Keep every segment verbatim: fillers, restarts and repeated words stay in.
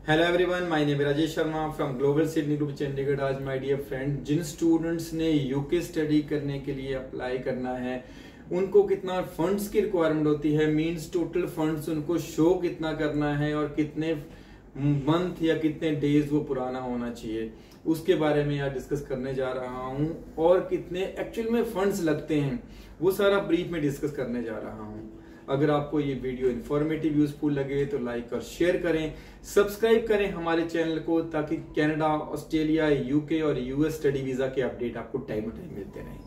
Hello everyone, my name है Rajesh Sharma from global Sydney group Chandigarh. आज my dear friend, जिन students ने यूके स्टडी करने के लिए अप्लाई करना है उनको कितना फंड्स की रिक्वायरमेंट होती है, मींस टोटल फंड्स उनको शो कितना करना है और कितने मंथ या कितने डेज वो पुराना होना चाहिए, उसके बारे में आज डिस्कस करने जा रहा हूं। और कितने एक्चुअल में फंड्स लगते हैं वो सारा ब्रीफ में डिस्कस करने जा रहा हूं। अगर आपको ये वीडियो इन्फॉर्मेटिव यूजफुल लगे तो लाइक और शेयर करें, सब्सक्राइब करें हमारे चैनल को, ताकि कनाडा, ऑस्ट्रेलिया, यूके और यूएस स्टडी वीजा के अपडेट आपको टाइम टू टाइम मिलते रहें।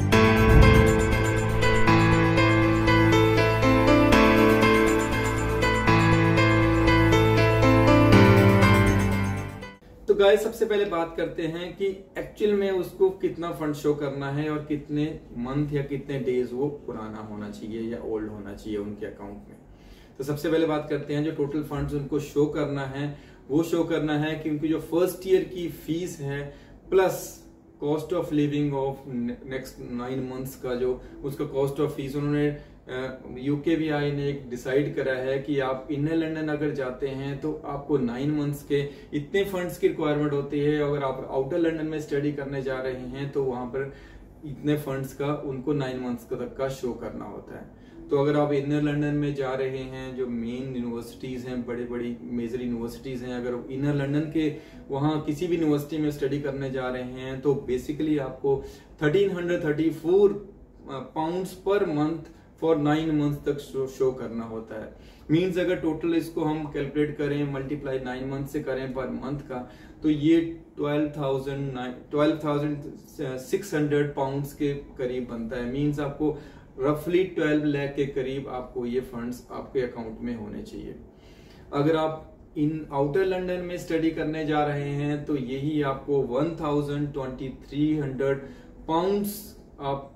तो गाइस, सबसे पहले बात करते हैं कि एक्चुअल में उसको कितना फंड शो करना है और कितने मंथ या कितने डेज वो पुराना होना चाहिए या ओल्ड होना चाहिए उनके अकाउंट में। तो सबसे पहले बात करते हैं जो टोटल फंड्स उनको शो करना है, वो शो करना है कि उनकी जो फर्स्ट ईयर की फीस है plus cost of living of next nine months का जो उसका कॉस्ट ऑफ फीस उन्होंने यूकेवीआई ने एक डिसाइड करा है कि आप इनर लंदन अगर जाते हैं तो आपको नाइन मंथ्स के इतने फंड्स की रिक्वायरमेंट होती है। अगर आप आउटर लंदन में स्टडी करने जा रहे हैं तो वहां पर इतने फंड्स का उनको नाइन मंथ्स तक का शो करना होता है। तो अगर आप इनर लंदन में जा रहे हैं, जो मेन यूनिवर्सिटीज हैं, बड़ी बड़ी मेजर यूनिवर्सिटीज हैं, अगर इनर लंदन के वहां किसी भी यूनिवर्सिटी में स्टडी करने जा रहे हैं तो बेसिकली आपको thirteen hundred thirty four pounds per month for nine month तक शो, शो करना होता है। मींस अगर टोटल इसको हम कैलकुलेट करें, मल्टीप्लाई नाइन मंथ से करें पर मंथ का, तो ये twelve thousand twelve thousand six hundred pounds के करीब बनता है। मींस आपको रफली ट्वेल्व लाख के करीब आपको ये फंड्स आपके अकाउंट में होने चाहिए। अगर आप इन आउटर लंदन में स्टडी करने जा रहे हैं तो यही आपको one thousand twenty three hundred pounds आप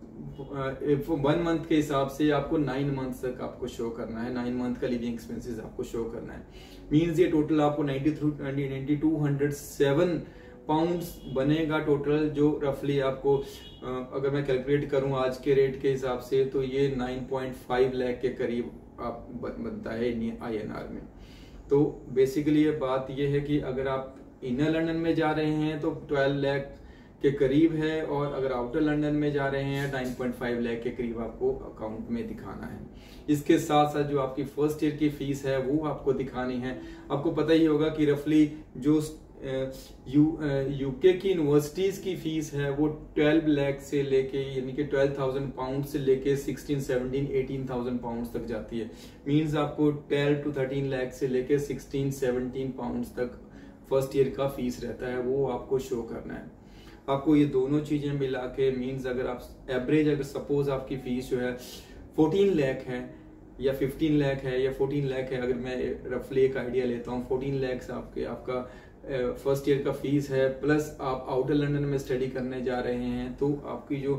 वन मंथ के हिसाब से आपको नाइन मंथ तक आपको शो करना है। नाइन मंथ का लिविंग एक्सपेंसेस आपको शो करना है। मींस ये टोटल आपको ninety two hundred seven pounds बनेगा टोटल, जो रफली आपको अगर मैं कैलकुलेट करूं आज के रेट के हिसाब से तो ये नाइन पॉइंट फाइव लाख के करीब आप बनता है आई एन आर में। तो बेसिकली ये बात ये है कि अगर आप इनर लंदन में जा रहे हैं तो ट्वेल्व लाख के करीब है, और अगर आउटर लंदन में जा रहे हैं नाइन पॉइंट फाइव लाख के करीब आपको अकाउंट में दिखाना है। इसके साथ साथ जो आपकी फर्स्ट ईयर की फीस है वो आपको दिखानी है। आपको पता ही होगा कि रफली जो यू यूके की यूनिवर्सिटीज की फीस है वो ट्वेल्व लाख से लेके यानी कि ट्वेल्व थाउजेंड पाउंड से लेके sixteen seventeen eighteen thousand pound तक जाती है। मींस आपको ट्वेल्व टू थर्टीन लाख से लेके सिक्सटीन सेवनटीन पाउंड तक फर्स्ट ईयर का फीस रहता है, वो आपको शो करना है। आपको ये दोनों चीजें मिला के मीन्स अगर आप एवरेज अगर सपोज आपकी फीस जो है फोर्टीन लाख है या फिफ्टीन लाख है या फोर्टीन लाख है, अगर मैं रफली एक आइडिया लेता हूँ, फोर्टीन लाख आपके आपका फर्स्ट ईयर का फीस है प्लस आप आउटर लंदन में स्टडी करने जा रहे हैं, तो आपकी जो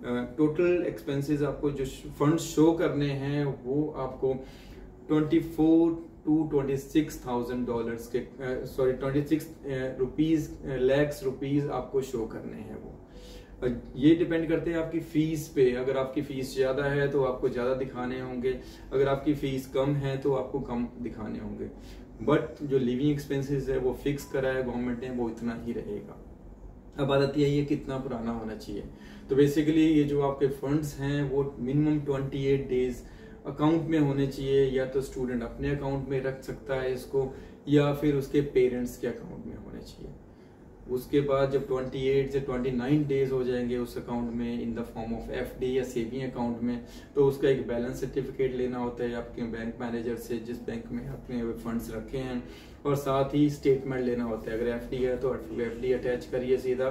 टोटल एक्सपेंसेस आपको जो फंड शो करने हैं वो आपको twenty four to twenty six thousand dollar के sorry twenty six rupees lakhs rupees आपको शो करने हैं। वो ये डिपेंड करते हैं आपकी फीस पे। अगर आपकी फीस ज्यादा है तो आपको ज्यादा दिखाने होंगे, अगर आपकी फीस कम है तो आपको कम दिखाने होंगे। बट जो लिविंग एक्सपेंसेस है वो फिक्स करा है गवर्नमेंट ने, वो इतना ही रहेगा। अब बात आती है ये कितना पुराना होना चाहिए। तो बेसिकली ये जो आपके फंड्स हैं वो minimum twenty eight days account में होने चाहिए। या तो स्टूडेंट अपने अकाउंट में रख सकता है इसको, या फिर उसके पेरेंट्स के अकाउंट में होने चाहिए। उसके बाद जब अट्ठाईस से उनतीस डेज हो जाएंगे उस अकाउंट में in the form of FD या सेविंग अकाउंट में, तो उसका एक बैलेंस सर्टिफिकेट लेना होता है आपके बैंक मैनेजर से जिस बैंक में आपने फंड्स रखे हैं, और साथ ही स्टेटमेंट लेना होता है। अगर एफडी है तो एफडी अटैच करिए सीधा,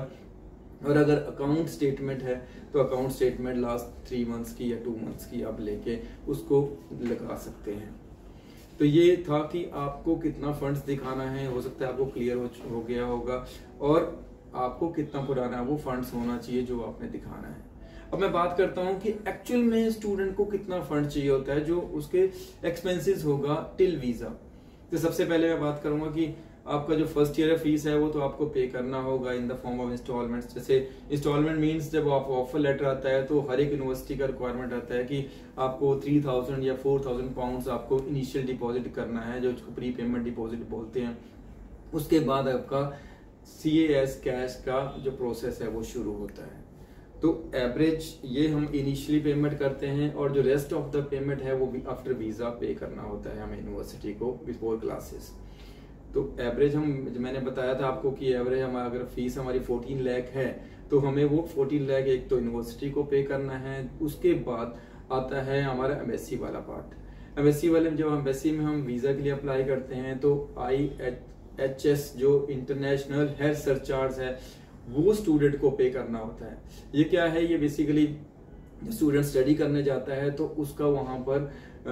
और अगर अकाउंट स्टेटमेंट है तो account statement last three months की या टू मंथ्स की आप लेके उसको लगा सकते हैं। तो ये था कि आपको कितना फंड्स दिखाना है। हो सकता है आपको क्लियर हो, हो गया होगा, और आपको कितना पुराना वो फंड्स होना चाहिए जो आपने दिखाना है। अब मैं बात करता हूं कि एक्चुअल में स्टूडेंट को कितना फंड चाहिए होता है जो उसके एक्सपेंसेस होगा टिल वीजा। तो सबसे पहले मैं बात करूंगा कि आपका जो फर्स्ट ईयर फीस है वो तो आपको पे करना होगा in the form of installments. जैसे इंस्टॉलमेंट मींस जब आप ऑफर लेटर आता है तो हर एक यूनिवर्सिटी का रिक्वायरमेंट आता है कि आपको थ्री थाउजेंड या फोर थाउजेंड पाउंड आपको इनिशियल डिपॉजिट करना है, जो उसको प्री पेमेंट डिपॉजिट बोलते हैं। उसके बाद आपका सी ए एस कैश का जो प्रोसेस है वो शुरू होता है। तो एवरेज ये हम इनिशियली पेमेंट करते हैं और जो रेस्ट ऑफ द पेमेंट है वो भी आफ्टर वीजा पे करना होता है हमें यूनिवर्सिटी को बिफोर क्लासेस। तो एवरेज हम, मैंने बताया था आपको कि एवरेज हमारा अगर फीस हमारी चौदह लाख है तो हमें वो चौदह लाख एक तो यूनिवर्सिटी को पे करना है। उसके बाद आता है हमारा एमएससी वाला पार्ट। एमएससी वाले में जब एमएससी में हम वीजा के लिए अप्लाई करते हैं तो आई एच एस जो इंटरनेशनल हेल्थ सरचार्ज है वो स्टूडेंट को पे करना होता है। ये क्या है, ये बेसिकली जो स्टूडेंट स्टडी करने जाता है तो उसका वहां पर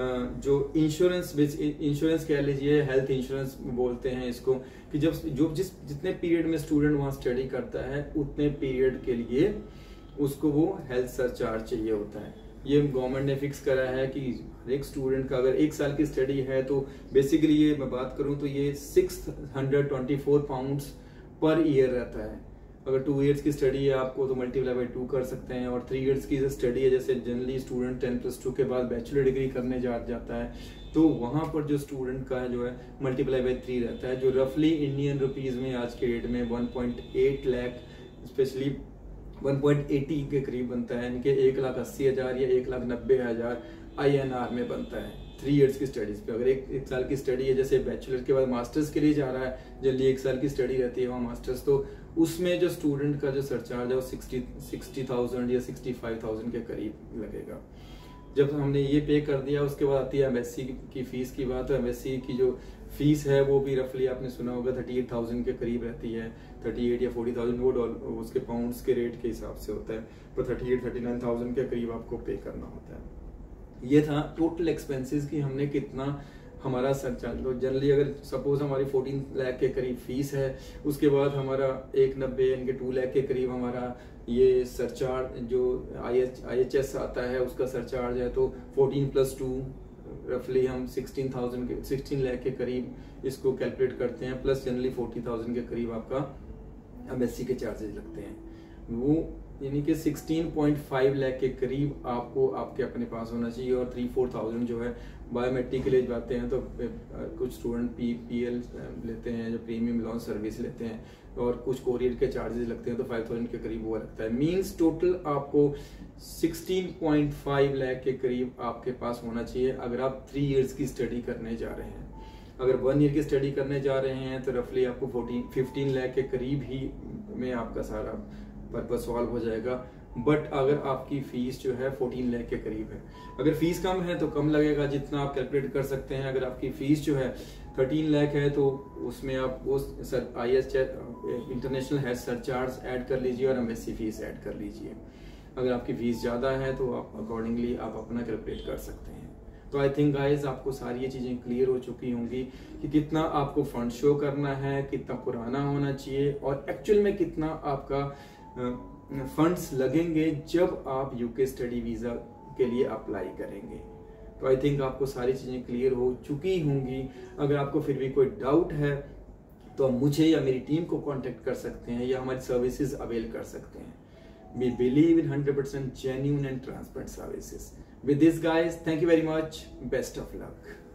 जो इंश्योरेंस इंश्योरेंस कह लीजिए, हेल्थ इंश्योरेंस बोलते हैं इसको, कि जब जो जिस जितने पीरियड में स्टूडेंट वहां स्टडी करता है उतने पीरियड के लिए उसको वो हेल्थ सरचार्ज चाहिए होता है। ये गवर्नमेंट ने फिक्स करा है कि हर एक स्टूडेंट का अगर एक साल की स्टडी है तो बेसिकली ये मैं बात करूं तो ये six hundred twenty four pounds per year रहता है। अगर टू इयर्स की स्टडी है आपको तो मल्टीप्लाई बाई टू कर सकते हैं, और थ्री इयर्स की स्टडी है जैसे generally student ten plus two के बाद बैचलर डिग्री करने जा जाता है तो वहां पर जो स्टूडेंट का जो है मल्टीप्लाई बाई थ्री रहता है, जो रफली इंडियन रुपीज में आज के डेट में one point eight lakh specially one point eighty के करीब बनता है। इनके एक लाख अस्सी हजार या एक लाख नब्बे हजार आई एन आर में बनता है थ्री इयर्स की स्टडीज पे। अगर एक एक साल की स्टडी है जैसे बैचलर के बाद मास्टर्स के लिए जा रहा है, जल्दी एक साल की स्टडी रहती है वहाँ मास्टर्स, तो उसमें जो स्टूडेंट का जो सरचार्ज है वो सिक्सटी सिक्सटी थाउजेंड या सिक्सटी फाइव थाउजेंड के करीब लगेगा। जब हमने ये पे कर दिया उसके बाद आती है एमएससी की फीस की बात। तो एमएससी की जो फीस है वो भी रफली आपने सुना होगा थर्टी एट थाउजेंड के करीब रहती है। थर्टी एट या फोर्टी थाउजेंड वो डॉलर उसके पाउंड्स के रेट के हिसाब से होता है, पर thirty eight thirty nine thousand के करीब आपको पे करना होता है। ये था टोटल एक्सपेंसेस की हमने कितना हमारा सरचार्ज। तो जनरली अगर सपोज हमारी फोर्टीन लाख के करीब फीस है, उसके बाद हमारा एक नब्बे यानी टू लाख के करीब हमारा ये सरचार्ज जो आई एच एस आता है उसका सरचार्ज है, तो फोर्टीन प्लस टू रफली हम सिक्सटीन थाउजेंड के सिक्सटीन लाख के करीब इसको कैलकुलेट करते हैं, प्लस जनरली फोर्टी थाउजेंड के करीब आपका एमएससी के चार्जेस लगते हैं। वो यानी कि सिक्सटीन पॉइंट फाइव लाख के करीब आपको आपके अपने पास होना चाहिए। और थ्री फोर थाउजेंड जो है बायोमेट्रिक के लिए जाते हैं तो कुछ स्टूडेंट पी पी एल लेते हैं जो प्रीमियम लॉन्च सर्विस लेते हैं, और कुछ कोरियर के चार्जेस लगते हैं तो फाइव थाउजेंड के करीब वो लगता है। मींस टोटल आपको सिक्सटीन पॉइंट फाइव लाख के करीब आपके पास होना चाहिए अगर आप थ्री इयर्स की स्टडी करने जा रहे हैं। अगर वन ईयर की स्टडी करने जा रहे हैं तो रफली आपको फोर्टीन फिफ्टीन लाख के करीब ही में आपका सारा पर्पज सॉल्व हो जाएगा। बट अगर आपकी फीस जो है फोर्टीन लाख के करीब है, अगर फीस कम है तो कम लगेगा जितना आप कैलकुलेट कर सकते हैं। अगर आपकी फीस जो है थर्टीन लाख है तो उसमें आप वो sir I S international health surcharge add कर लीजिए और एमएससी फीस ऐड कर लीजिए। अगर आपकी फीस ज्यादा है तो आप अकॉर्डिंगली आप अपना कैलकुलेट कर सकते हैं। तो आई थिंक गाइज आपको सारी ये चीजें क्लियर हो चुकी होंगी कि कितना आपको फंड शो करना है, कितना पुराना होना चाहिए, और एक्चुअल में कितना आपका फंड्स लगेंगे जब आप यूके स्टडी वीजा के लिए अप्लाई करेंगे। तो आई थिंक आपको सारी चीजें क्लियर हो चुकी होंगी। अगर आपको फिर भी कोई डाउट है तो आप मुझे या मेरी टीम को कांटेक्ट कर सकते हैं या हमारी सर्विसेज अवेल कर सकते हैं। We believe in one hundred percent genuine and transparent services. With this guys, thank you very much. Best of luck.